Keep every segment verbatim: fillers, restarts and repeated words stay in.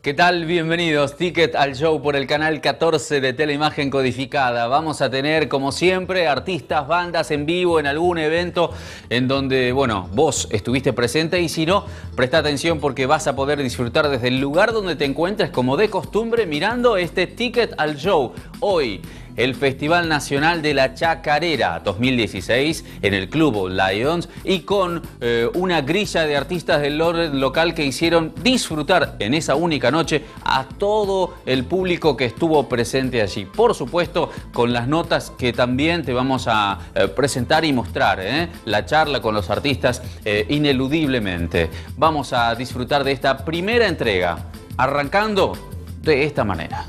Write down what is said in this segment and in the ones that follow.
¿Qué tal? Bienvenidos. Ticket al show por el canal catorce de Teleimagen Codificada. Vamos a tener, como siempre, artistas, bandas en vivo en algún evento en donde, bueno, vos estuviste presente y si no, presta atención porque vas a poder disfrutar desde el lugar donde te encuentres, como de costumbre, mirando este Ticket al show. Hoy, el Festival Nacional de la Chacarera dos mil dieciséis en el Club Lions y con eh, una grilla de artistas del orden local que hicieron disfrutar en esa única noche a todo el público que estuvo presente allí. Por supuesto, con las notas que también te vamos a eh, presentar y mostrar, ¿eh? La charla con los artistas eh, ineludiblemente. Vamos a disfrutar de esta primera entrega, arrancando de esta manera.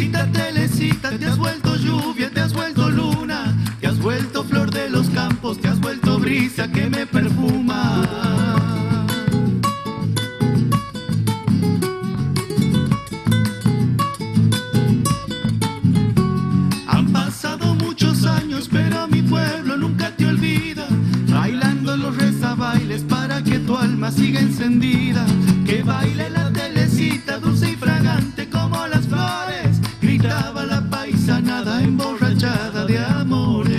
Telecita, telecita, te has vuelto lluvia, te has vuelto luna, te has vuelto flor de los campos, te has vuelto brisa que me perfuma. Han pasado muchos años, pero mi pueblo nunca te olvida, bailando los rezabailes para que tu alma siga encendida. Que baile la telecita, dulce y fragante como las flores, gritaba la paisanada emborrachada de amores.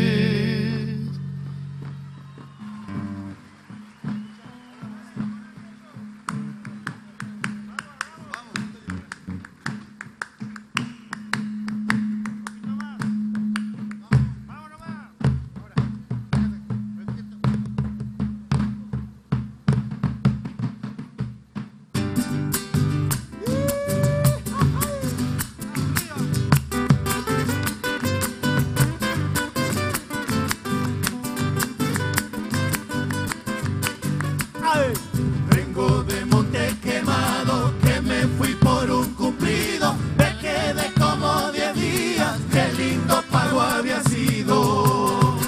Vengo de Monte Quemado, que me fui por un cumplido, me quedé como diez días, qué lindo pago había sido.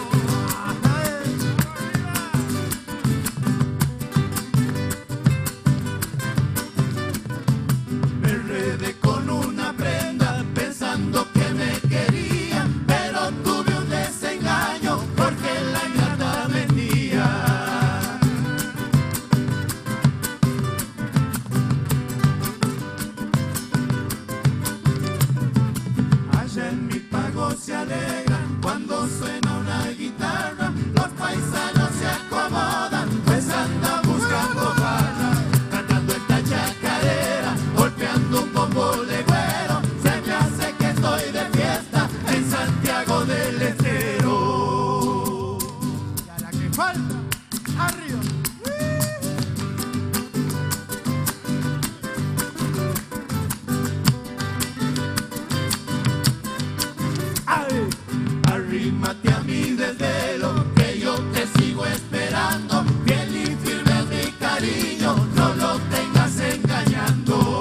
Me enredé con una prenda pensando que me querían, pero tuve un desengaño porque la ingrata mentía. En mi pago se alegran cuando suena una guitarra, los paisanos se acomodan, pues andan buscando barra, cantando esta chacarera, golpeando un bombo legüero, se me hace que estoy de fiesta en Santiago del Estero. Y a la que falta, arriba. Arrímate a mi desvelo, que yo te sigo esperando, fiel y firme mi cariño, no lo tengas engañando.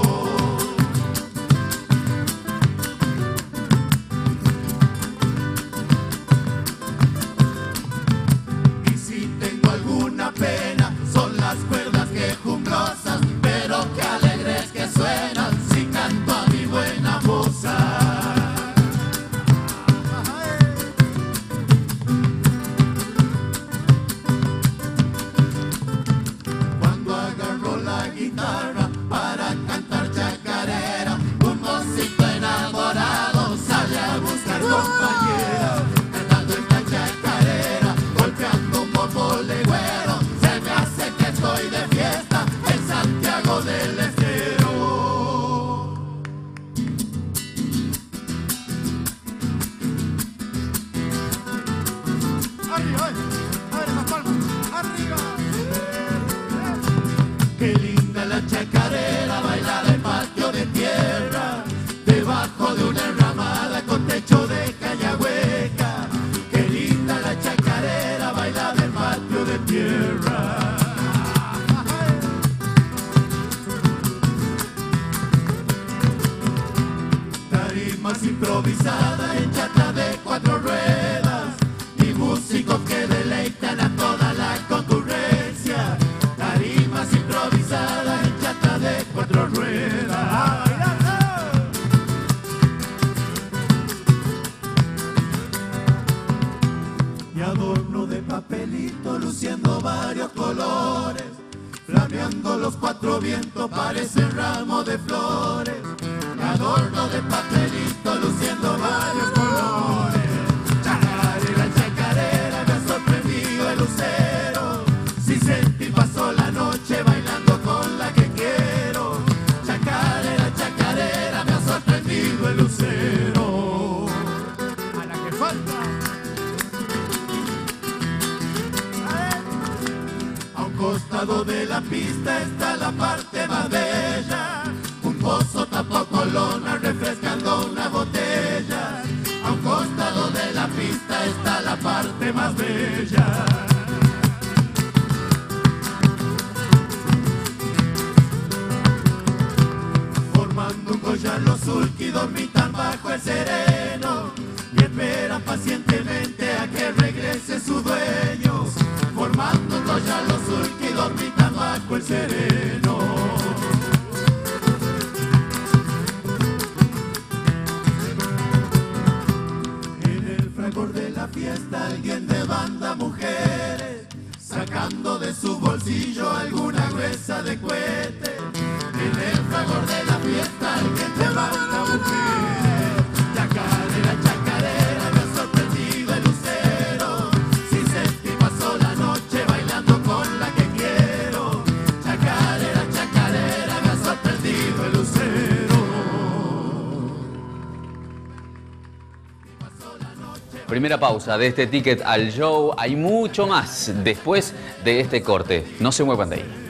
Y si tengo alguna pena, son las cuerdas quejumbrosas, pero qué alegres que suenan si canto a mi buena moza. Para cantar chacarera, un mocito enamorado sale a buscar compañera, cantando esta chacarera, golpeando un bombo legüero, se me hace que estoy de fiesta en Santiago del Estero. Arriba, arriba, las palmas, arriba. Qué linda la chacarera, bailada en patio de tierra, debajo de una enramada con techo de caña hueca. Qué linda la chacarera, bailada en patio de tierra. Tarimas improvisadas en chata de cuatro ruedas y músicos que deleitan a toda la concurrencia. Tarimas improvisadas en chata de cuatro ruedas. Y adorno de papelito luciendo varios colores, flameando los cuatro vientos parecen ramo de flores. Y adorno de papelito luciendo varios colores. Chacarera, chacarera, me ha sorprendido el lucero. Si sentí pasó la noche bailando con la que quiero. Chacarera, chacarera, me ha sorprendido el lucero. A la que falta. A un costado de la pista está la parte más bella. Un pozo tapó colona refrescando una botella. A un costado de la pista está la parte más bella. Formando un collar los surquidos, mi tamba bajo el sereno y esperan pacientemente a que regrese su dueño, formando ya los surquis dormitan bajo el sereno. En el fragor de la fiesta alguien de banda mujeres, sacando de su bolsillo alguna gruesa de cohete. En el fragor de la fiesta alguien de banda mujeres, chacarera, chacarera, me ha sorprendido el lucero. Si Senti pasó la noche bailando con la que quiero, chacarera, chacarera, me ha sorprendido el lucero. Primera pausa de este Ticket al Show. Hay mucho más después de este corte. No se muevan de ahí.